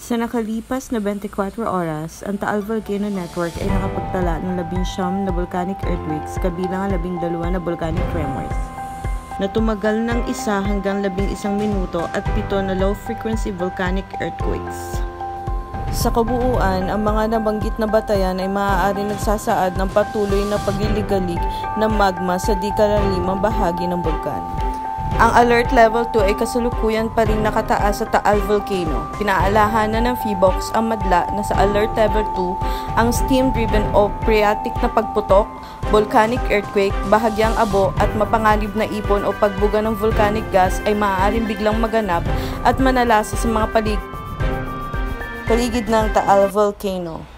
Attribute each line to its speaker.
Speaker 1: Sa nakalipas na 24 oras, ang Taal Volcano Network ay nakapagtala ng 19 na volcanic earthquakes kabilang ang 12 na volcanic tremors na tumagal ng 1 hanggang 11 minuto at 7 na low-frequency volcanic earthquakes. Sa kabuuan, ang mga nabanggit na batayan ay maaaring nagsasaad ng patuloy na pagliligalig ng magma sa di kalalimang bahagi ng bulkan. Ang Alert Level 2 ay kasalukuyan pa rin nakataas sa Taal Volcano. Pinaalahanan ng PHIVOLCS ang madla na sa Alert Level 2 ang steam-driven o phreatic na pagputok, volcanic earthquake, bahagyang abo at mapanganib na ipon o pagbuga ng volcanic gas ay maaaring biglang maganap at manalasa sa mga paligid ng Taal Volcano.